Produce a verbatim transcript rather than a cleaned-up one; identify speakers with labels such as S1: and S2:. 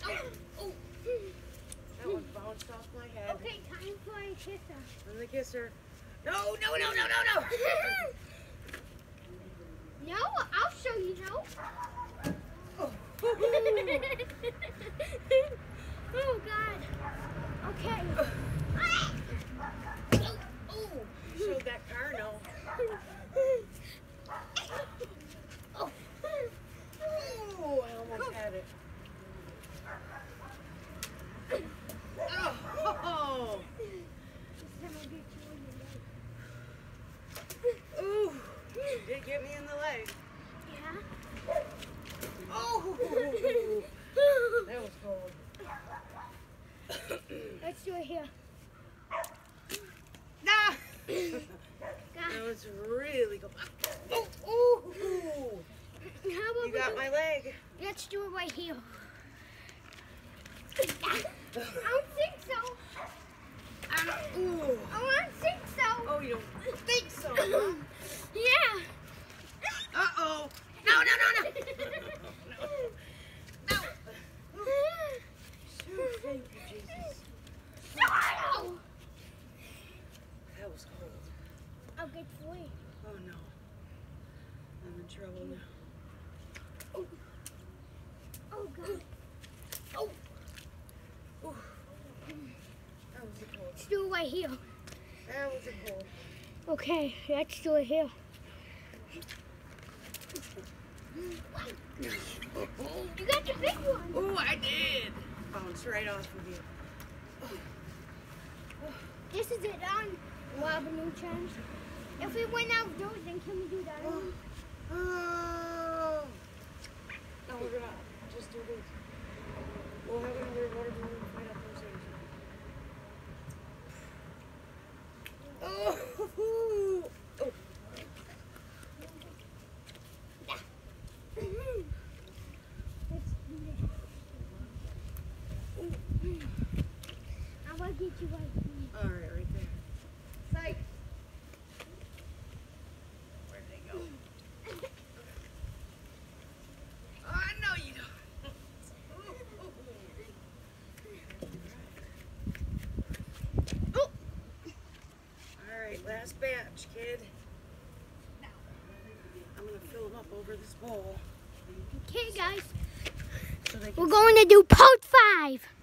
S1: oh. That one bounced off my head.
S2: Okay, time for a kisser.
S1: I'm the kisser. No, no, no, no, no, no.
S2: No, I'll show you, no.
S1: Oh,
S2: oh God. Okay.
S1: oh, oh. You showed that car, no.
S2: Oh.
S1: Oh, I almost had it. Oh. Ooh, you did get me in the leg.
S2: Yeah.
S1: Oh, that was cold.
S2: Let's do it here.
S1: Nah.
S2: God.
S1: That was really good. Oh, oh,
S2: How about
S1: you got
S2: we
S1: my leg.
S2: Let's do it right here. I don't think so.
S1: Ah, ooh.
S2: I don't think so.
S1: Oh, you don't think so, huh?
S2: Yeah.
S1: Uh-oh. No, no, no, no. No. No. Shoot, thank you, Jesus.
S2: No.
S1: That was cold.
S2: I'll get free.
S1: Oh, no. I'm in trouble now.
S2: Oh, oh God. Oh.
S1: Ooh. That was a cold.
S2: Let's do it right here.
S1: That was a cold.
S2: Okay, let's do it here. You got the big one.
S1: Oh, I did. Bounced right off of you.
S2: This is it on Robin New Challenge. If we went outdoors, then can we do that?
S1: Oh. Oh. No, we're gonna just do this. We'll have another water balloon right up those things. Oh. Oh.
S2: I want to get you right here.
S1: All right, right there. Psych. Where'd they go? Oh, no, you don't. Oh. All right, last batch, kid. I'm gonna fill them up over this bowl.
S2: Okay, guys.
S1: So they can
S2: We're going to do part five.